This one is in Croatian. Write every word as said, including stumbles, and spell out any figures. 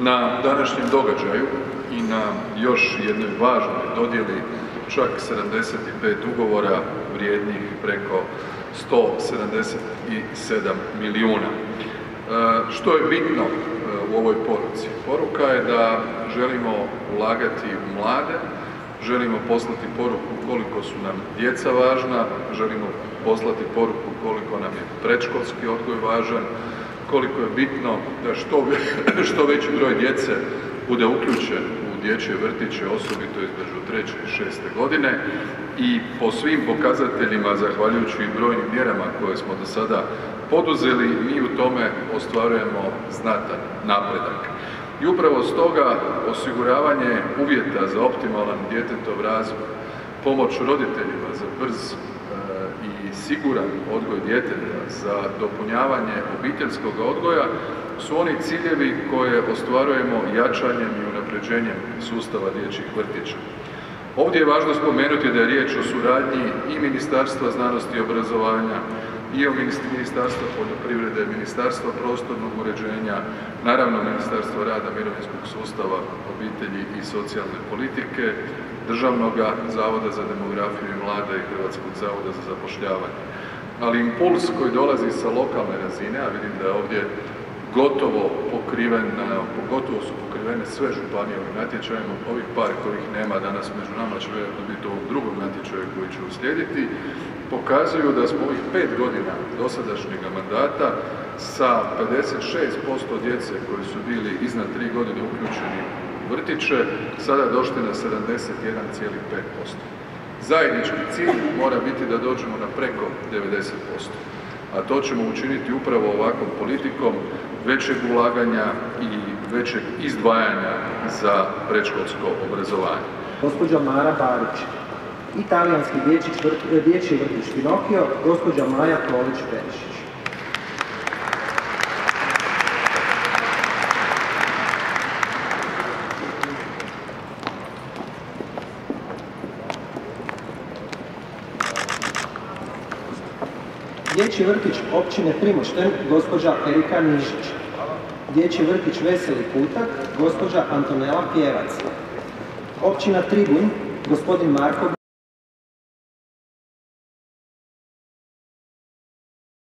na današnjem događaju i na još jednoj važnoj dodjeli čak sedamdeset pet ugovora vrijednih preko sto sedamdeset sedam milijuna. Što je bitno u ovoj poruci? Poruka je da želimo ulagati u mlade, želimo poslati poruku koliko su nam djeca važna, želimo poslati poruku koliko nam je predškolski odgoj važan, koliko je bitno da što, što veći broj djece bude uključen u dječje vrtiće, osobito između treće i šeste godine i po svim pokazateljima, zahvaljujući i brojnim mjerama koje smo do sada poduzeli, mi u tome ostvarujemo znatan napredak. I upravo stoga osiguravanje uvjeta za optimalan djetetov razvoj, pomoć roditeljima za brz i siguran odgoj djeteta, za dopunjavanje obiteljskog odgoja su oni ciljevi koje ostvarujemo jačanjem i unaprjeđenjem sustava dječjih vrtića. Ovdje je važno spomenuti da je riječ o suradnji i Ministarstva znanosti i obrazovanja, i o Ministarstva poljoprivrede, Ministarstva prostornog uređenja, naravno Ministarstva rada, mirovinskog sustava, obitelji i socijalne politike, Državnog zavoda za demografiju i mlade i Hrvatskog zavoda za zapošljavanje. Ali impuls koji dolazi sa lokalne razine, a vidim da je ovdje gotovo pokriven, pogotovo su pokrivene sve županije ovim natječajima, ovih par kojih nema danas među nama će vjerojatno biti u ovom drugom natječaju koji će uslijediti, pokazuju da smo ovih pet godina dosadašnjeg mandata sa pedeset šest posto djece koji su bili iznad tri godine uključeni u vrtiće, sada došli na sedamdeset jedan zarez pet posto. Zajednički cilj mora biti da dođemo na preko devedeset posto. A to ćemo učiniti upravo ovakvom politikom većeg ulaganja i većeg izdvajanja za predškolsko obrazovanje. Gospođa Mara Barić, italijanski dječji vrtić Pinokio, gospođa Maja Polić-Perišić. Dječji vrtić općine Primošten, gospođa Erika Nižić. Dječji vrtić Veseli Kutak, gospođa Antonela Pjevac. Općina Tribunj, gospodin Marko